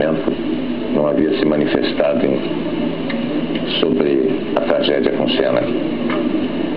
momento não havia se manifestado sobre a tragédia com Senna.